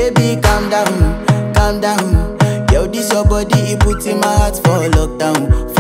Baby, calm down, calm down. Yo, this your body, it puts in my heart for lockdown,